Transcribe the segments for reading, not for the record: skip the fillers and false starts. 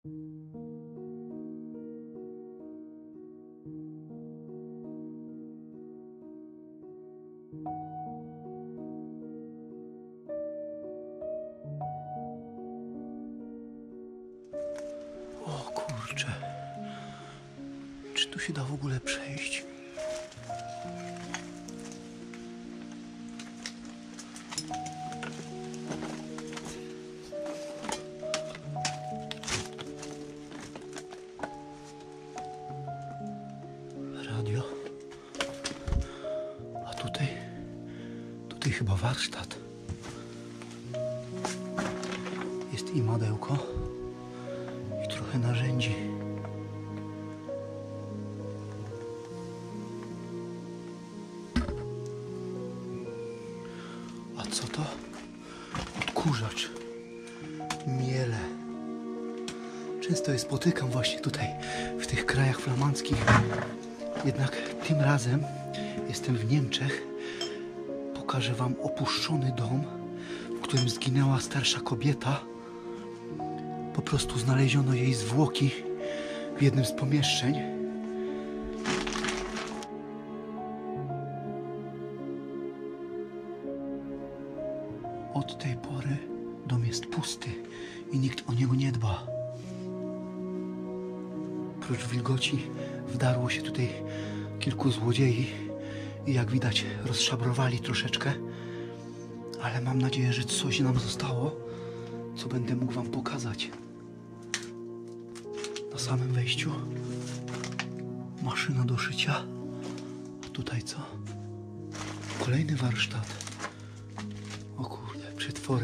O kurczę, czy tu się da w ogóle przejść? Radio. A tutaj chyba warsztat. Jest i madełko, i trochę narzędzi. A co to? Odkurzacz. Miele. Często je spotykam właśnie tutaj, w tych krajach flamandzkich. Jednak tym razem jestem w Niemczech. Pokażę wam opuszczony dom, w którym zginęła starsza kobieta. Po prostu znaleziono jej zwłoki w jednym z pomieszczeń. Od tej pory dom jest pusty i nikt o niego nie dba. Prócz wilgoci wdarło się tutaj kilku złodziei i jak widać rozszabrowali troszeczkę, ale mam nadzieję, że coś nam zostało, co będę mógł wam pokazać. Na samym wejściu maszyna do szycia, a tutaj co? Kolejny warsztat. O kurde, przetwory.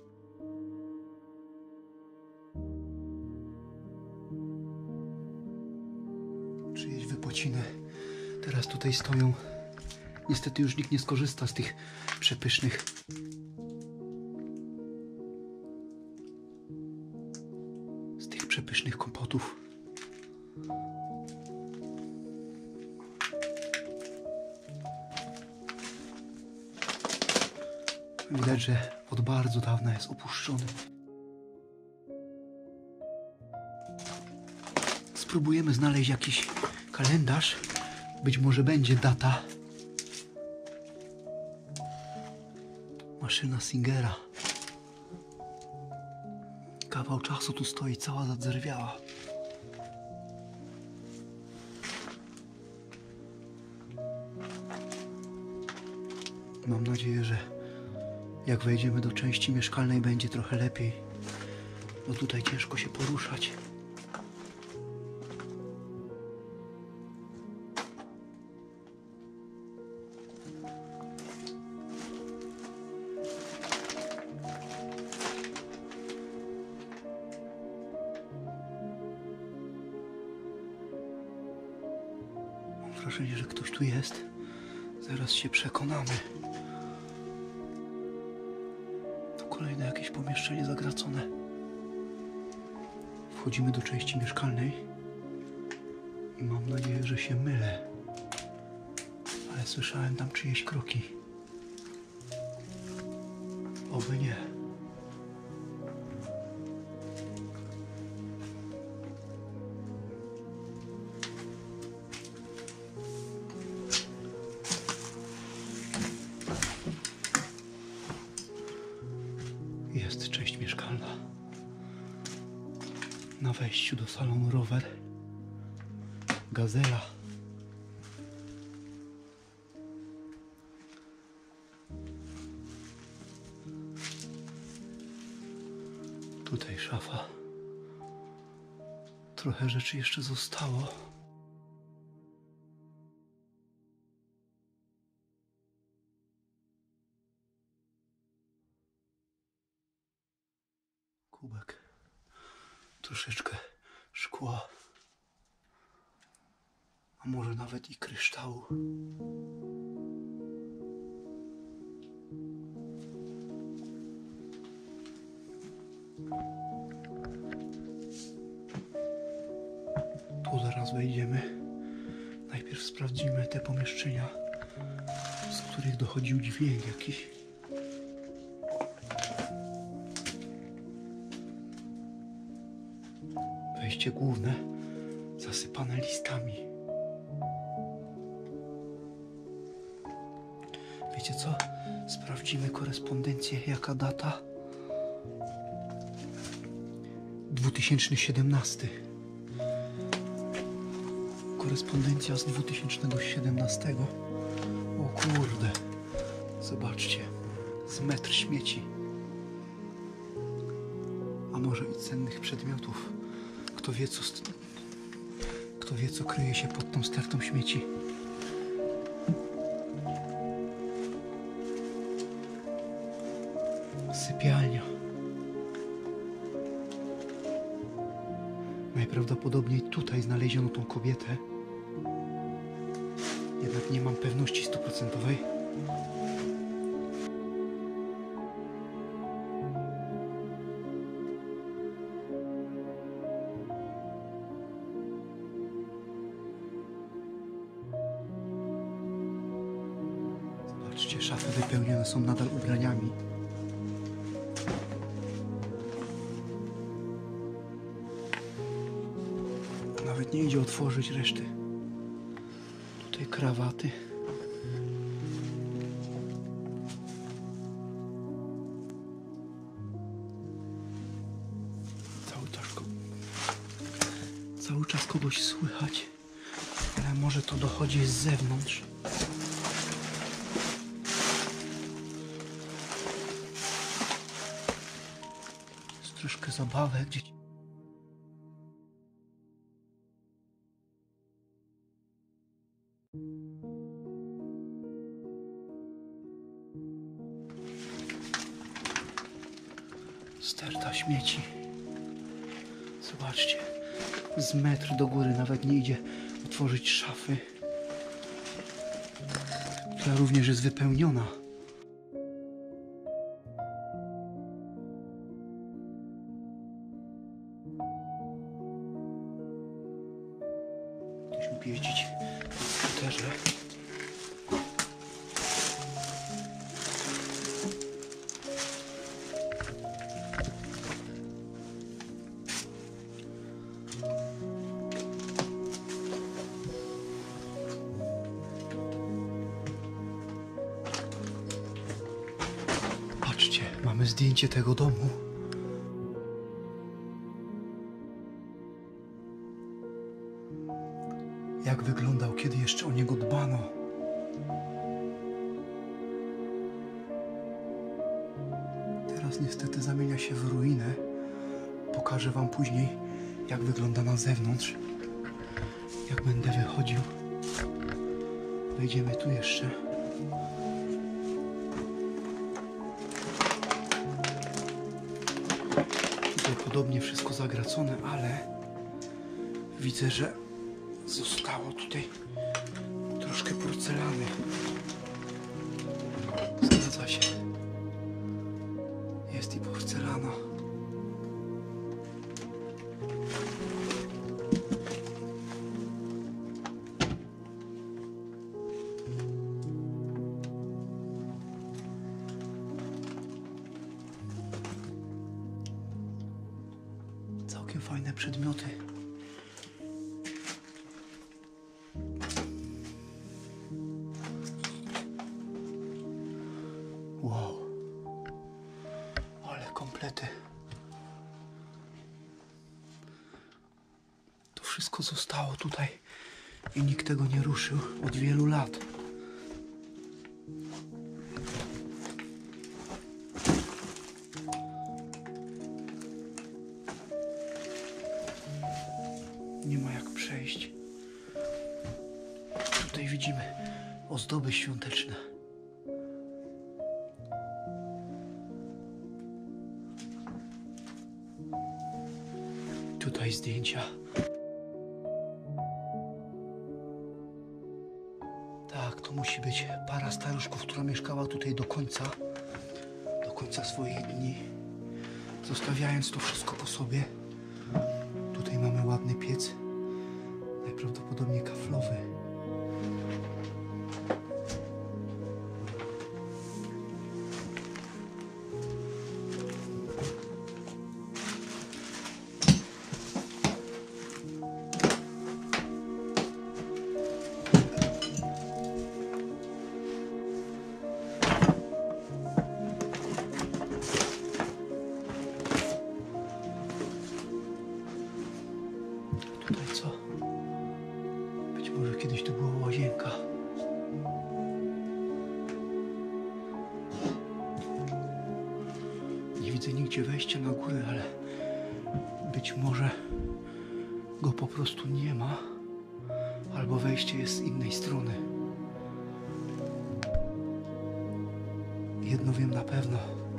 Czyjeś wypociny teraz tutaj stoją. Niestety już nikt nie skorzysta z tych przepysznych kompotów. Widać, że od bardzo dawna jest opuszczony. Spróbujemy znaleźć jakiś kalendarz. Być może będzie data. Maszyna Singera. Kawał czasu tu stoi, cała zadzerwiała. Mam nadzieję, że jak wejdziemy do części mieszkalnej, będzie trochę lepiej, bo tutaj ciężko się poruszać. Mam wrażenie, że ktoś tu jest. Zaraz się przekonamy. To kolejne jakieś pomieszczenie zagracone. Wchodzimy do części mieszkalnej i mam nadzieję, że się mylę. Ale słyszałem tam czyjeś kroki. Oby nie. Jest część mieszkalna. Na wejściu do salonu rower. Gazela. Tutaj szafa. Trochę rzeczy jeszcze zostało. Kubek. Troszeczkę szkła. A może nawet i kryształu. Tu zaraz wejdziemy. Najpierw sprawdzimy te pomieszczenia, z których dochodził dźwięk jakiś. Wejście główne zasypane listami. Wiecie co? Sprawdzimy korespondencję. Jaka data? 2017. Korespondencja z 2017. O kurde. Zobaczcie. Z metr śmieci. A może i cennych przedmiotów. Kto wie, co kryje się pod tą stertą śmieci. Sypialnia. Najprawdopodobniej tutaj znaleziono tą kobietę. Jednak nie mam pewności 100%. Zobaczcie, szafy wypełnione są nadal ubraniami. Nawet nie idzie otworzyć reszty. Tutaj krawaty. Cały czas kogoś słychać, ale może to dochodzi z zewnątrz. Jest troszkę zabawek, dzieci. Sterta śmieci. Zobaczcie, z metr do góry nawet nie idzie otworzyć szafy, która również jest wypełniona. Ktoś mógł jeździć na skuterze. Patrzcie, mamy zdjęcie tego domu. Jak wyglądał, kiedy jeszcze o niego dbano. Teraz niestety zamienia się w ruinę. Pokażę wam później, jak wygląda na zewnątrz. Jak będę wychodził. Wejdziemy tu jeszcze. Tutaj podobnie wszystko zagracone, ale widzę, że zostało tutaj troszkę porcelany. Zgadza się. Jest i porcelana. Całkiem fajne przedmioty. Wow. Ale komplety. To wszystko zostało tutaj i nikt tego nie ruszył od wielu lat. Nie ma jak przejść. Tutaj widzimy ozdoby świąteczne. Tutaj zdjęcia. Tak, to musi być para staruszków, która mieszkała tutaj do końca swoich dni, zostawiając to wszystko po sobie. Tutaj mamy ładny piec, najprawdopodobniej kaflowy. Tutaj co? Być może kiedyś tu była łazienka. Nie widzę nigdzie wejścia na górę, ale być może go po prostu nie ma, albo wejście jest z innej strony. Jedno wiem na pewno.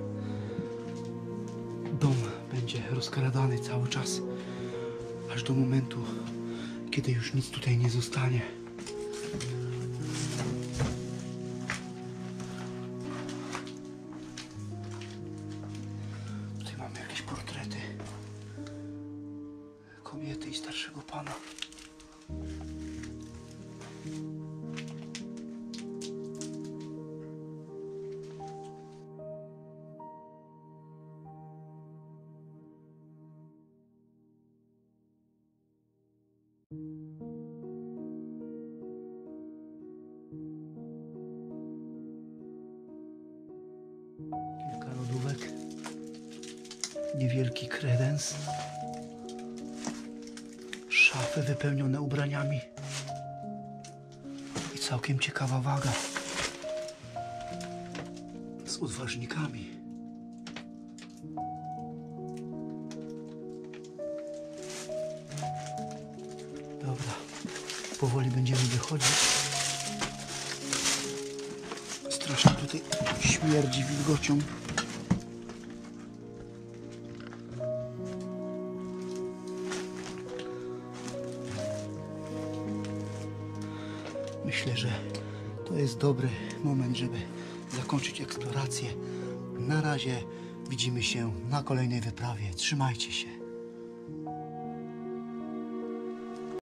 Dom będzie rozkradany cały czas, aż do momentu, kiedy już nic tutaj nie zostanie. Tutaj mamy jakieś portrety kobiety i starszego pana. Kilka lodówek, niewielki kredens, szafy wypełnione ubraniami i całkiem ciekawa waga z odważnikami. Dobra, powoli będziemy wychodzić. Strasznie tutaj śmierdzi wilgocią. Myślę, że to jest dobry moment, żeby zakończyć eksplorację. Na razie widzimy się na kolejnej wyprawie. Trzymajcie się.